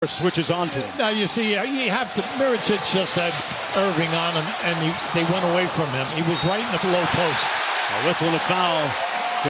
switches onto him. Now, you see, you have to, Mirotic just had Irving on him, and they went away from him. He was right in the low post. A whistle and a foul.